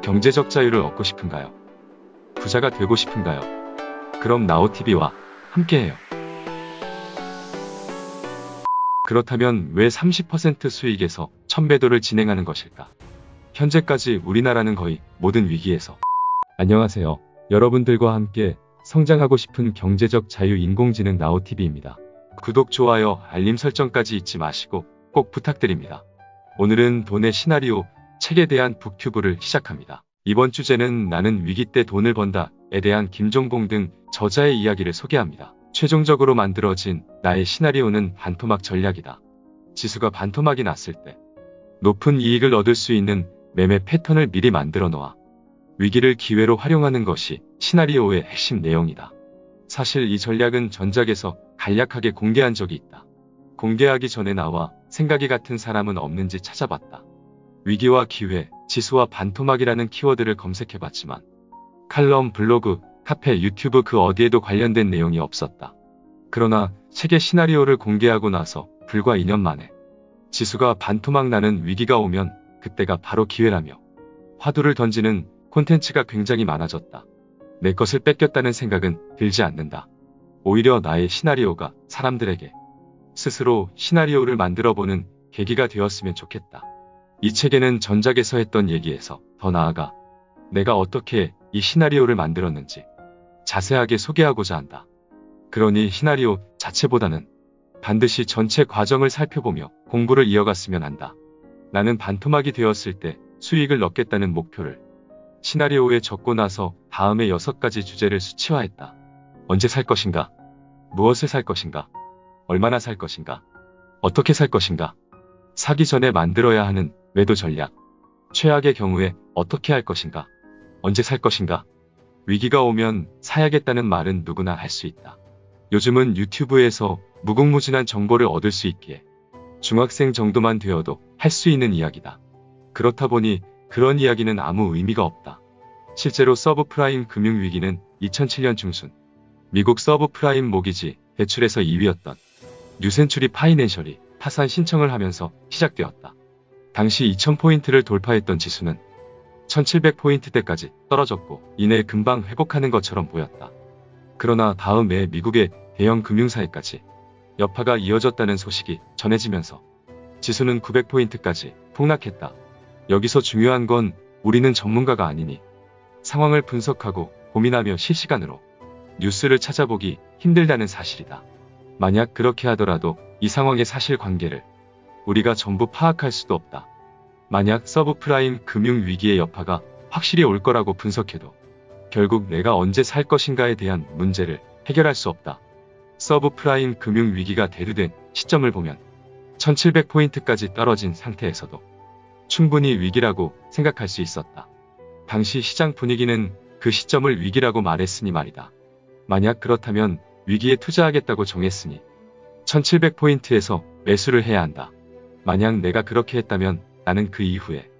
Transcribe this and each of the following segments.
경제적 자유를 얻고 싶은가요? 부자가 되고 싶은가요? 그럼 나우TV와 함께해요. 그렇다면 왜 30% 수익에서 1000배도를 진행하는 것일까? 현재까지 우리나라는 거의 모든 위기에서 안녕하세요. 여러분들과 함께 성장하고 싶은 경제적 자유 인공지능 나우TV입니다. 구독, 좋아요, 알림 설정까지 잊지 마시고 꼭 부탁드립니다. 오늘은 돈의 시나리오, 책에 대한 북튜브를 시작합니다. 이번 주제는 나는 위기 때 돈을 번다에 대한 김종봉 등 저자의 이야기를 소개합니다. 최종적으로 만들어진 나의 시나리오는 반토막 전략이다. 지수가 반토막이 났을 때 높은 이익을 얻을 수 있는 매매 패턴을 미리 만들어 놓아 위기를 기회로 활용하는 것이 시나리오의 핵심 내용이다. 사실 이 전략은 전작에서 간략하게 공개한 적이 있다. 공개하기 전에 나와 생각이 같은 사람은 없는지 찾아봤다. 위기와 기회, 지수와 반토막이라는 키워드를 검색해봤지만 칼럼, 블로그, 카페, 유튜브 그 어디에도 관련된 내용이 없었다. 그러나 책의 시나리오를 공개하고 나서 불과 2년 만에 지수가 반토막 나는 위기가 오면 그때가 바로 기회라며 화두를 던지는 콘텐츠가 굉장히 많아졌다. 내 것을 뺏겼다는 생각은 들지 않는다. 오히려 나의 시나리오가 사람들에게 스스로 시나리오를 만들어보는 계기가 되었으면 좋겠다. 이 책에는 전작에서 했던 얘기에서 더 나아가 내가 어떻게 이 시나리오를 만들었는지 자세하게 소개하고자 한다. 그러니 시나리오 자체보다는 반드시 전체 과정을 살펴보며 공부를 이어갔으면 한다. 나는 반토막이 되었을 때 수익을 얻겠다는 목표를 시나리오에 적고 나서 다음에 6가지 주제를 수치화했다. 언제 살 것인가? 무엇을 살 것인가? 얼마나 살 것인가? 어떻게 살 것인가? 사기 전에 만들어야 하는 매도 전략. 최악의 경우에 어떻게 할 것인가? 언제 살 것인가? 위기가 오면 사야겠다는 말은 누구나 할 수 있다. 요즘은 유튜브에서 무궁무진한 정보를 얻을 수 있기에 중학생 정도만 되어도 할 수 있는 이야기다. 그렇다 보니 그런 이야기는 아무 의미가 없다. 실제로 서브프라임 금융위기는 2007년 중순 미국 서브프라임 모기지 대출에서 2위였던 뉴센추리 파이낸셜이 파산 신청을 하면서 시작되었다. 당시 2000포인트를 돌파했던 지수는 1700포인트대까지 떨어졌고 이내 금방 회복하는 것처럼 보였다. 그러나 다음 해 미국의 대형 금융사에까지 여파가 이어졌다는 소식이 전해지면서 지수는 900포인트까지 폭락했다. 여기서 중요한 건 우리는 전문가가 아니니 상황을 분석하고 고민하며 실시간으로 뉴스를 찾아보기 힘들다는 사실이다. 만약 그렇게 하더라도 이 상황의 사실관계를 우리가 전부 파악할 수도 없다. 만약 서브프라임 금융위기의 여파가 확실히 올 거라고 분석해도 결국 내가 언제 살 것인가에 대한 문제를 해결할 수 없다. 서브프라임 금융위기가 대두된 시점을 보면 1700포인트까지 떨어진 상태에서도 충분히 위기라고 생각할 수 있었다. 당시 시장 분위기는 그 시점을 위기라고 말했으니 말이다. 만약 그렇다면 위기에 투자하겠다고 정했으니 1700포인트에서 매수를 해야 한다. 만약 내가 그렇게 했다면 나는 그 이후에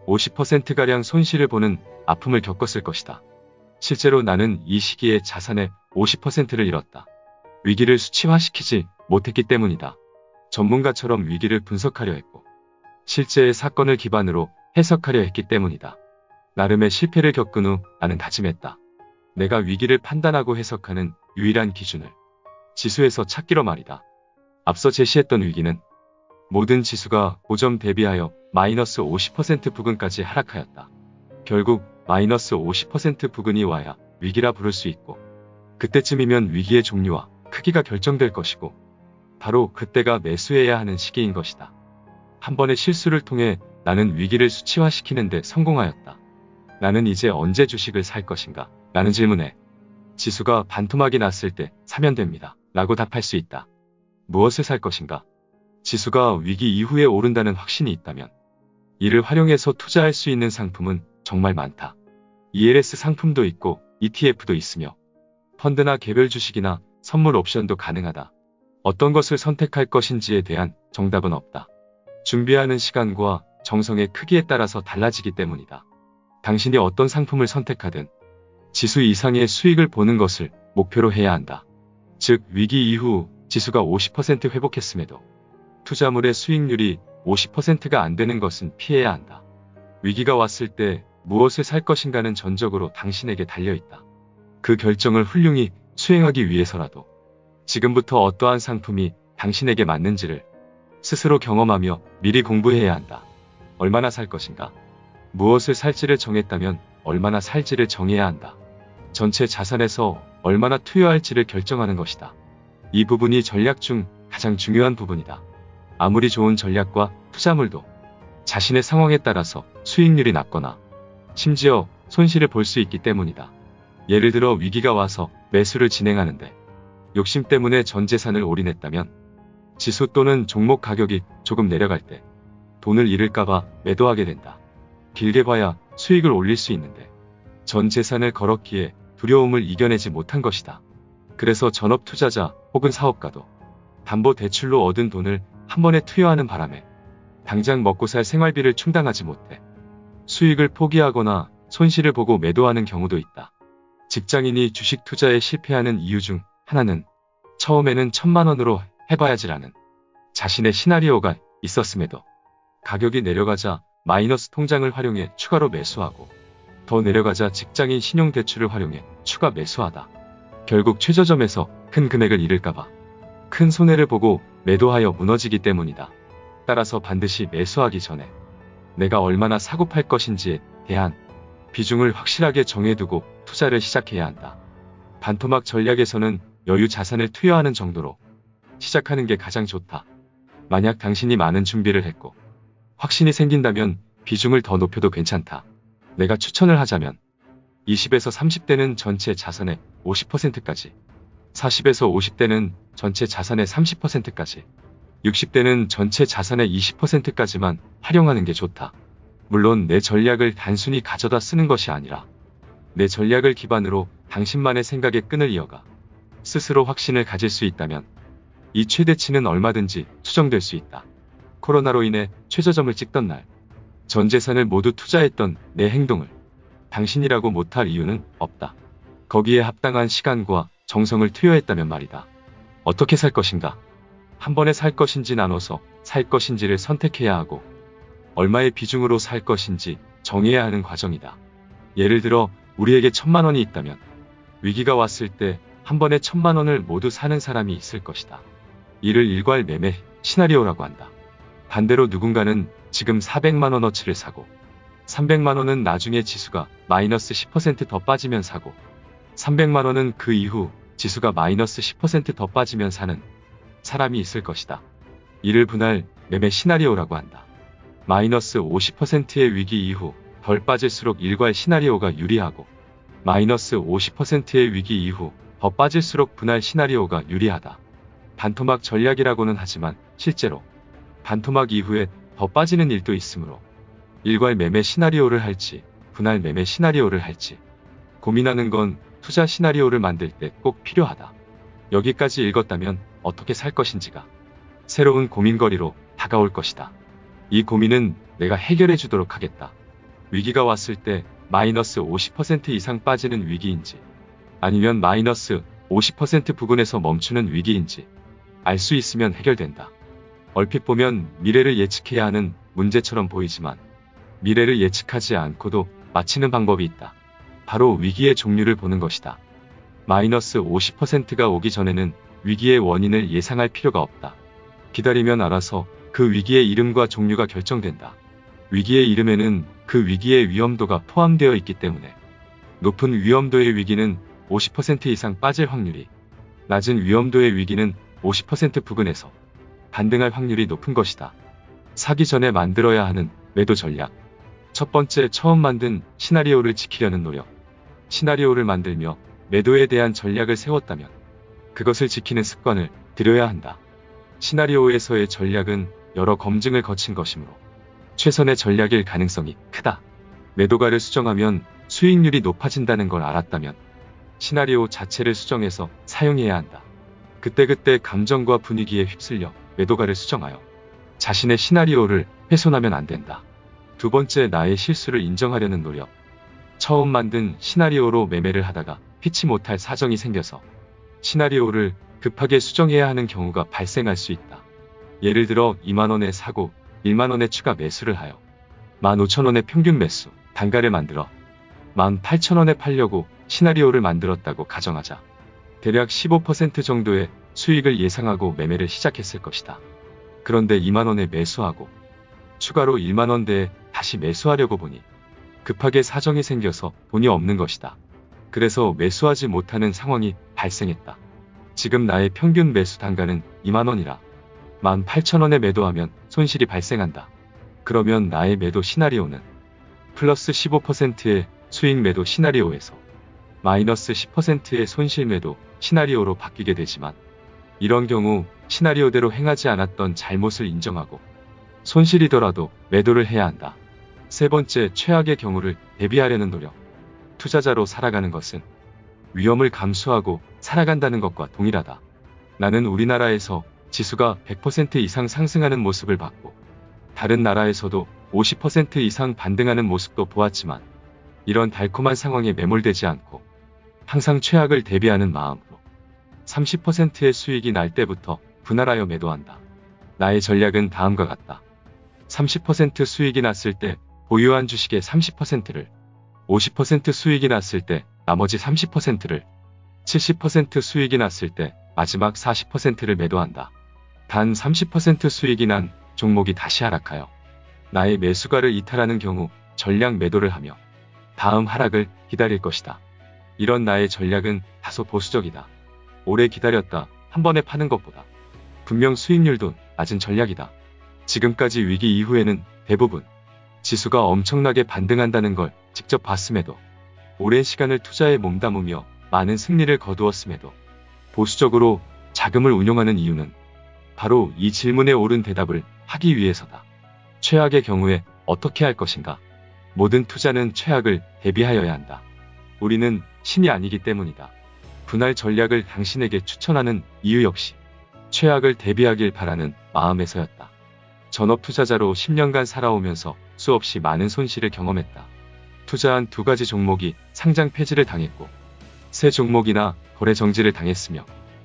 50%가량 손실을 보는 아픔을 겪었을 것이다. 실제로 나는 이 시기에 자산의 50%를 잃었다. 위기를 수치화시키지 못했기 때문이다. 전문가처럼 위기를 분석하려 했고 실제의 사건을 기반으로 해석하려 했기 때문이다. 나름의 실패를 겪은 후 나는 다짐했다. 내가 위기를 판단하고 해석하는 유일한 기준을 지수에서 찾기로 말이다. 앞서 제시했던 위기는 모든 지수가 고점 대비하여 마이너스 50% 부근까지 하락하였다. 결국 마이너스 50% 부근이 와야 위기라 부를 수 있고 그때쯤이면 위기의 종류와 크기가 결정될 것이고 바로 그때가 매수해야 하는 시기인 것이다. 한 번의 실수를 통해 나는 위기를 수치화시키는 데 성공하였다. 나는 이제 언제 주식을 살 것인가? 라는 질문에 지수가 반토막이 났을 때 사면 됩니다. 라고 답할 수 있다. 무엇을 살 것인가? 지수가 위기 이후에 오른다는 확신이 있다면 이를 활용해서 투자할 수 있는 상품은 정말 많다. ELS 상품도 있고 ETF도 있으며 펀드나 개별 주식이나 선물 옵션도 가능하다. 어떤 것을 선택할 것인지에 대한 정답은 없다. 준비하는 시간과 정성의 크기에 따라서 달라지기 때문이다. 당신이 어떤 상품을 선택하든 지수 이상의 수익을 보는 것을 목표로 해야 한다. 즉 위기 이후 지수가 50% 회복했음에도 투자물의 수익률이 50%가 안 되는 것은 피해야 한다. 위기가 왔을 때 무엇을 살 것인가는 전적으로 당신에게 달려있다. 그 결정을 훌륭히 수행하기 위해서라도 지금부터 어떠한 상품이 당신에게 맞는지를 스스로 경험하며 미리 공부해야 한다. 얼마나 살 것인가? 무엇을 살지를 정했다면 얼마나 살지를 정해야 한다. 전체 자산에서 얼마나 투여할지를 결정하는 것이다. 이 부분이 전략 중 가장 중요한 부분이다. 아무리 좋은 전략과 투자물도 자신의 상황에 따라서 수익률이 낮거나 심지어 손실을 볼 수 있기 때문이다. 예를 들어 위기가 와서 매수를 진행하는데 욕심 때문에 전 재산을 올인했다면 지수 또는 종목 가격이 조금 내려갈 때 돈을 잃을까봐 매도하게 된다. 길게 봐야 수익을 올릴 수 있는데 전 재산을 걸었기에 두려움을 이겨내지 못한 것이다. 그래서 전업 투자자 혹은 사업가도 담보대출로 얻은 돈을 한 번에 투여하는 바람에 당장 먹고 살 생활비를 충당하지 못해 수익을 포기하거나 손실을 보고 매도하는 경우도 있다. 직장인이 주식 투자에 실패하는 이유 중 하나는 처음에는 1,000만 원으로 해봐야지라는 자신의 시나리오가 있었음에도 가격이 내려가자 마이너스 통장을 활용해 추가로 매수하고 더 내려가자 직장인 신용대출을 활용해 추가 매수하다. 결국 최저점에서 큰 금액을 잃을까봐 큰 손해를 보고 매도하여 무너지기 때문이다. 따라서 반드시 매수하기 전에 내가 얼마나 사고 팔 것인지에 대한 비중을 확실하게 정해두고 투자를 시작해야 한다. 반토막 전략에서는 여유 자산을 투여하는 정도로 시작하는 게 가장 좋다. 만약 당신이 많은 준비를 했고 확신이 생긴다면 비중을 더 높여도 괜찮다. 내가 추천을 하자면 20에서 30대는 전체 자산의 50%까지, 40에서 50대는 전체 자산의 30%까지, 60대는 전체 자산의 20%까지만 활용하는 게 좋다. 물론 내 전략을 단순히 가져다 쓰는 것이 아니라 내 전략을 기반으로 당신만의 생각의 끈을 이어가 스스로 확신을 가질 수 있다면 이 최대치는 얼마든지 수정될 수 있다. 코로나로 인해 최저점을 찍던 날, 전 재산을 모두 투자했던 내 행동을 당신이라고 못할 이유는 없다. 거기에 합당한 시간과 정성을 투여했다면 말이다. 어떻게 살 것인가? 한 번에 살 것인지 나눠서 살 것인지를 선택해야 하고 얼마의 비중으로 살 것인지 정해야 하는 과정이다. 예를 들어 우리에게 1,000만 원이 있다면 위기가 왔을 때 한 번에 1,000만 원을 모두 사는 사람이 있을 것이다. 이를 일괄 매매 시나리오라고 한다. 반대로 누군가는 지금 400만 원어치를 사고 300만 원은 나중에 지수가 마이너스 10% 더 빠지면 사고 300만 원은 그 이후 지수가 마이너스 10% 더 빠지면 사는 사람이 있을 것이다. 이를 분할 매매 시나리오라고 한다. 마이너스 50%의 위기 이후 덜 빠질수록 일괄 시나리오가 유리하고 마이너스 50%의 위기 이후 더 빠질수록 분할 시나리오가 유리하다. 반토막 전략이라고는 하지만 실제로 반토막 이후에 더 빠지는 일도 있으므로 일괄 매매 시나리오를 할지 분할 매매 시나리오를 할지 고민하는 건 투자 시나리오를 만들 때 꼭 필요하다. 여기까지 읽었다면 어떻게 살 것인지가 새로운 고민거리로 다가올 것이다. 이 고민은 내가 해결해 주도록 하겠다. 위기가 왔을 때 마이너스 50% 이상 빠지는 위기인지 아니면 마이너스 50% 부근에서 멈추는 위기인지 알 수 있으면 해결된다. 얼핏 보면 미래를 예측해야 하는 문제처럼 보이지만 미래를 예측하지 않고도 맞히는 방법이 있다. 바로 위기의 종류를 보는 것이다. 마이너스 50%가 오기 전에는 위기의 원인을 예상할 필요가 없다. 기다리면 알아서 그 위기의 이름과 종류가 결정된다. 위기의 이름에는 그 위기의 위험도가 포함되어 있기 때문에 높은 위험도의 위기는 50% 이상 빠질 확률이, 낮은 위험도의 위기는 50% 부근에서 반등할 확률이 높은 것이다. 사기 전에 만들어야 하는 매도 전략. 첫 번째, 처음 만든 시나리오를 지키려는 노력. 시나리오를 만들며 매도에 대한 전략을 세웠다면 그것을 지키는 습관을 들여야 한다. 시나리오에서의 전략은 여러 검증을 거친 것이므로 최선의 전략일 가능성이 크다. 매도가를 수정하면 수익률이 높아진다는 걸 알았다면 시나리오 자체를 수정해서 사용해야 한다. 그때그때 감정과 분위기에 휩쓸려 매도가를 수정하여 자신의 시나리오를 훼손하면 안 된다. 두 번째, 나의 실수를 인정하려는 노력. 처음 만든 시나리오로 매매를 하다가 피치 못할 사정이 생겨서 시나리오를 급하게 수정해야 하는 경우가 발생할 수 있다. 예를 들어 2만원에 사고 1만원에 추가 매수를 하여 15,000원의 평균 매수 단가를 만들어 18,000원에 팔려고 시나리오를 만들었다고 가정하자. 대략 15% 정도의 수익을 예상하고 매매를 시작했을 것이다. 그런데 2만원에 매수하고 추가로 1만원대에 다시 매수하려고 보니 급하게 사정이 생겨서 돈이 없는 것이다. 그래서 매수하지 못하는 상황이 발생했다. 지금 나의 평균 매수 단가는 2만원이라 18,000원에 매도하면 손실이 발생한다. 그러면 나의 매도 시나리오는 플러스 15%의 수익 매도 시나리오에서 마이너스 10%의 손실 매도 시나리오로 바뀌게 되지만, 이런 경우 시나리오대로 행하지 않았던 잘못을 인정하고 손실이더라도 매도를 해야 한다. 세 번째, 최악의 경우를 대비하려는 노력. 투자자로 살아가는 것은 위험을 감수하고 살아간다는 것과 동일하다. 나는 우리나라에서 지수가 100% 이상 상승하는 모습을 봤고, 다른 나라에서도 50% 이상 반등하는 모습도 보았지만, 이런 달콤한 상황에 매몰되지 않고 항상 최악을 대비하는 마음으로 30%의 수익이 날 때부터 분할하여 매도한다. 나의 전략은 다음과 같다. 30% 수익이 났을 때 보유한 주식의 30%를, 50% 수익이 났을 때 나머지 30%를, 70% 수익이 났을 때 마지막 40%를 매도한다. 단 30% 수익이 난 종목이 다시 하락하여 나의 매수가를 이탈하는 경우 전량 매도를 하며 다음 하락을 기다릴 것이다. 이런 나의 전략은 다소 보수적이다. 오래 기다렸다 한 번에 파는 것보다 분명 수익률도 낮은 전략이다. 지금까지 위기 이후에는 대부분 지수가 엄청나게 반등한다는 걸 직접 봤음에도, 오랜 시간을 투자에 몸담으며 많은 승리를 거두었음에도 보수적으로 자금을 운용하는 이유는 바로 이 질문에 옳은 대답을 하기 위해서다. 최악의 경우에 어떻게 할 것인가? 모든 투자는 최악을 대비하여야 한다. 우리는 신이 아니기 때문이다. 분할 전략을 당신에게 추천하는 이유 역시 최악을 대비하길 바라는 마음에서였다. 전업 투자자로 10년간 살아오면서 수없이 많은 손실을 경험했다. 투자한 2가지 종목이 상장 폐지를 당했고, 3 종목이나 거래 정지를 당했으며,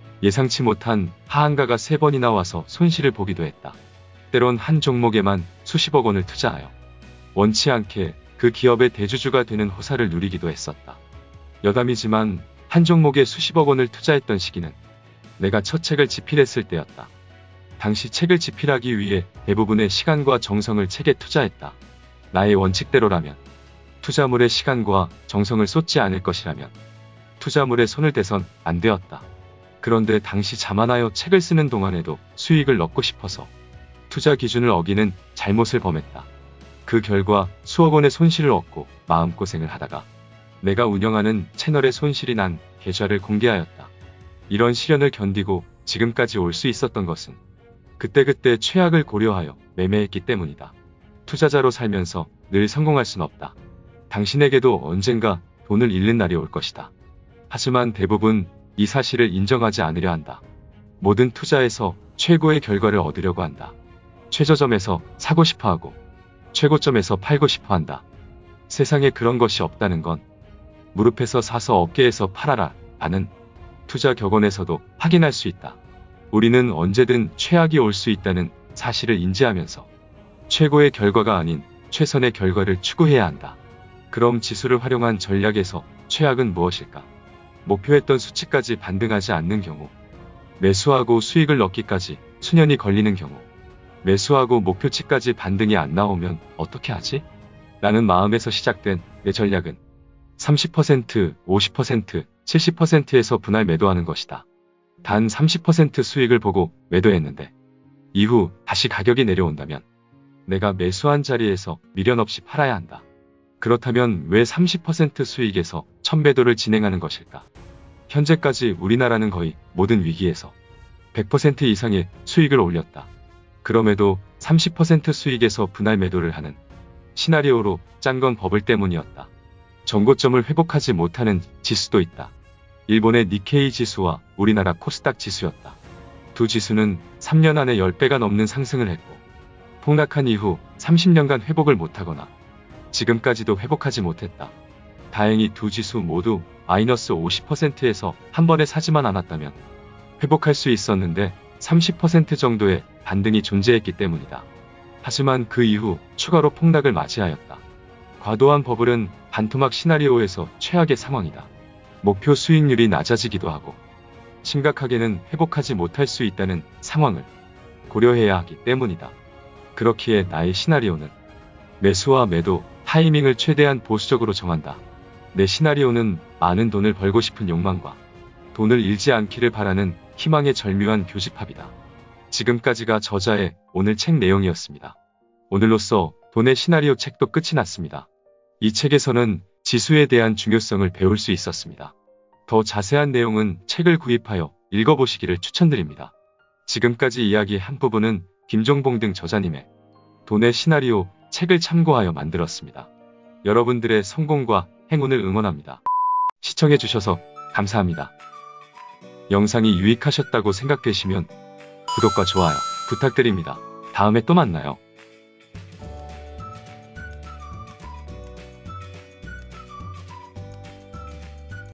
예상치 못한 하한가가 3번이나 와서 손실을 보기도 했다. 때론 한 종목에만 수십억 원을 투자하여 원치 않게 그 기업의 대주주가 되는 호사를 누리기도 했었다. 여담이지만 한 종목에 수십억 원을 투자했던 시기는 내가 첫 책을 집필했을 때였다. 당시 책을 집필하기 위해 대부분의 시간과 정성을 책에 투자했다. 나의 원칙대로라면, 투자물에 시간과 정성을 쏟지 않을 것이라면 투자물에 손을 대선 안 되었다. 그런데 당시 자만하여 책을 쓰는 동안에도 수익을 넣고 싶어서 투자 기준을 어기는 잘못을 범했다. 그 결과 수억 원의 손실을 얻고 마음고생을 하다가 내가 운영하는 채널에 손실이 난 계좌를 공개하였다. 이런 시련을 견디고 지금까지 올 수 있었던 것은 그때그때 최악을 고려하여 매매했기 때문이다. 투자자로 살면서 늘 성공할 순 없다. 당신에게도 언젠가 돈을 잃는 날이 올 것이다. 하지만 대부분 이 사실을 인정하지 않으려 한다. 모든 투자에서 최고의 결과를 얻으려고 한다. 최저점에서 사고 싶어하고 최고점에서 팔고 싶어한다. 세상에 그런 것이 없다는 건 무릎에서 사서 어깨에서 팔아라 라는 투자 격언에서도 확인할 수 있다. 우리는 언제든 최악이 올 수 있다는 사실을 인지하면서 최고의 결과가 아닌 최선의 결과를 추구해야 한다. 그럼 지수를 활용한 전략에서 최악은 무엇일까? 목표했던 수치까지 반등하지 않는 경우, 매수하고 수익을 넣기까지 수년이 걸리는 경우, 매수하고 목표치까지 반등이 안 나오면 어떻게 하지? 라는 마음에서 시작된 내 전략은 30%, 50%, 70%에서 분할 매도하는 것이다. 단 30% 수익을 보고 매도했는데 이후 다시 가격이 내려온다면 내가 매수한 자리에서 미련 없이 팔아야 한다. 그렇다면 왜 30% 수익에서 1000배도를 진행하는 것일까? 현재까지 우리나라는 거의 모든 위기에서 100% 이상의 수익을 올렸다. 그럼에도 30% 수익에서 분할 매도를 하는 시나리오로 짠 건 버블 때문이었다. 전고점을 회복하지 못하는 지수도 있다. 일본의 니케이 지수와 우리나라 코스닥 지수였다. 두 지수는 3년 안에 10배가 넘는 상승을 했고, 폭락한 이후 30년간 회복을 못하거나 지금까지도 회복하지 못했다. 다행히 두 지수 모두 마이너스 50%에서 한 번에 사지만 않았다면 회복할 수 있었는데 30% 정도의 반등이 존재했기 때문이다. 하지만 그 이후 추가로 폭락을 맞이하였다. 과도한 버블은 반토막 시나리오에서 최악의 상황이다. 목표 수익률이 낮아지기도 하고 심각하게는 회복하지 못할 수 있다는 상황을 고려해야 하기 때문이다. 그렇기에 나의 시나리오는 매수와 매도, 타이밍을 최대한 보수적으로 정한다. 내 시나리오는 많은 돈을 벌고 싶은 욕망과 돈을 잃지 않기를 바라는 희망의 절묘한 교집합이다. 지금까지가 저자의 오늘 책 내용이었습니다. 오늘로써 돈의 시나리오 책도 끝이 났습니다. 이 책에서는 지수에 대한 중요성을 배울 수 있었습니다. 더 자세한 내용은 책을 구입하여 읽어보시기를 추천드립니다. 지금까지 이야기한 부분은 김종봉 등 저자님의 돈의 시나리오 책을 참고하여 만들었습니다. 여러분들의 성공과 행운을 응원합니다. 시청해주셔서 감사합니다. 영상이 유익하셨다고 생각되시면 구독과 좋아요 부탁드립니다. 다음에 또 만나요.